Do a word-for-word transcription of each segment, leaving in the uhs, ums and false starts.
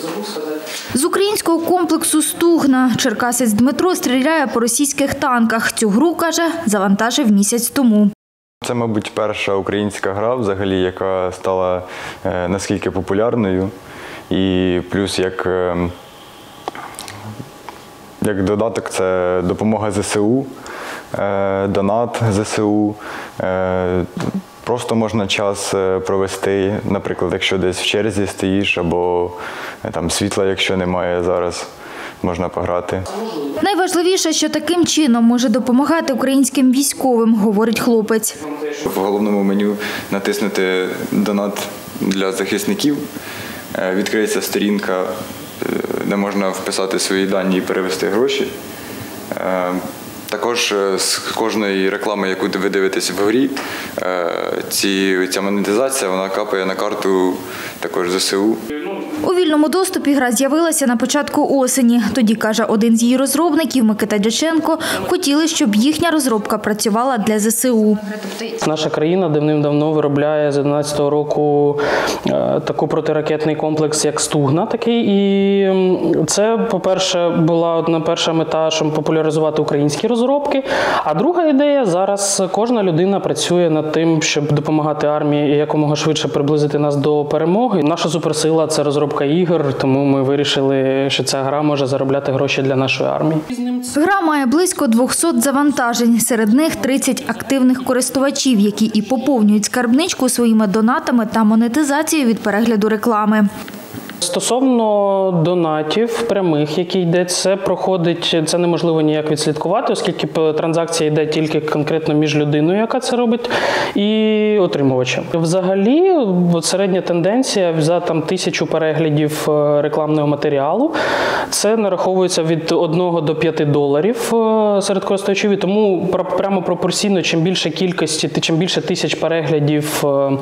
З українського комплексу «Стугна» черкасець Дмитро стріляє по російських танках. Цю гру, каже, завантажив місяць тому. Це, мабуть, перша українська гра, взагалі, яка стала е, наскільки популярною. І плюс як, е, як додаток це допомога зе се у, е, донат зе се у. Е, Просто можна час провести, наприклад, якщо десь в черзі стоїш, або там світла, якщо немає зараз, можна пограти. Найважливіше, що таким чином може допомагати українським військовим, говорить хлопець. В головному меню натиснути «Донат для захисників», відкриється сторінка, де можна вписати свої дані і перевести гроші. Також з кожної реклами, яку ви дивитесь в грі, ці, ця монетизація вона капає на карту також зе се у. У вільному доступі гра з'явилася на початку осені. Тоді, каже один з її розробників, Микита Дяченко, хотіли, щоб їхня розробка працювала для зе се у. Наша країна давним-давно виробляє з одинадцятого року таку протиракетний комплекс, як «Стугна» такий. І це, по-перше, була одна перша мета, щоб популяризувати українські розробки. А друга ідея – зараз кожна людина працює над тим, щоб допомагати армії і якомога швидше приблизити нас до перемоги. Наша суперсила – це розробка ігор, тому ми вирішили, що ця гра може заробляти гроші для нашої армії. Гра має близько двохсот завантажень. Серед них тридцять активних користувачів, які і поповнюють скарбничку своїми донатами та монетизацією від перегляду реклами. Стосовно донатів прямих, які йде, це проходить, це неможливо ніяк відслідкувати, оскільки транзакція йде тільки конкретно між людиною, яка це робить, і отримувачем. Взагалі, середня тенденція за там тисячу переглядів рекламного матеріалу, це нараховується від одного до п'яти доларів серед користувачів, і тому прямо пропорційно, чим більше кількості, чим більше тисяч переглядів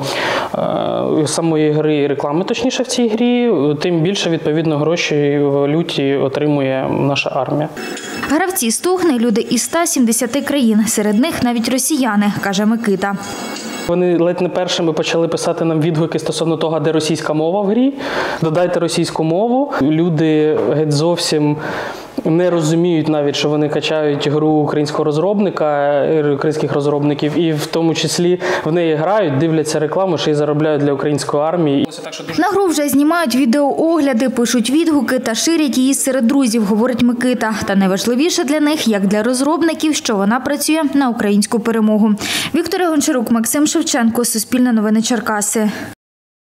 самої гри і реклами, точніше, в цій грі, тим більше, відповідно, гроші в валюті отримує наша армія. Гравці «Стугни» – люди із ста сімдесяти країн. Серед них навіть росіяни, каже Микита. Вони ледь не першими почали писати нам відгуки стосовно того, де російська мова в грі. Додайте російську мову. Люди геть зовсім не розуміють навіть, що вони качають гру українського розробника, українських розробників, і в тому числі в неї грають, дивляться рекламу, що й заробляють для української армії. На гру вже знімають відеоогляди, пишуть відгуки та ширять її серед друзів, говорить Микита. Та найважливіше для них, як для розробників, що вона працює на українську перемогу. Вікторія Гончарук, Максим Шевченко, Суспільне новини Черкаси.